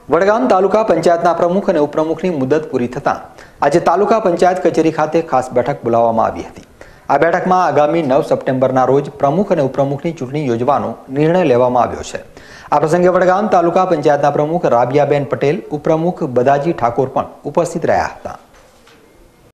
વડગામ તાલુકા પંચાયતના પ્રમુખ અને ઉપપ્રમુખની મુદત પૂરી થતાં આજે તાલુકા પંચાયત કચેરી ખાતે ખાસ બેઠક બોલાવવામાં આવી હતી। આ બેઠકમાં આગામી 9 સપ્ટેમ્બરના રોજ પ્રમુખ અને ઉપપ્રમુખની ચૂંટણી યોજવાનો નિર્ણય લેવામાં આવ્યો છે। આ પ્રસંગે વડગામ તાલુકા પંચાયતના પ્રમુખ રાબિયાબેન પટેલ, ઉપપ્રમુખ બદાજી ઠાકોર પણ ઉપસ્થિત રહ્યા હતા।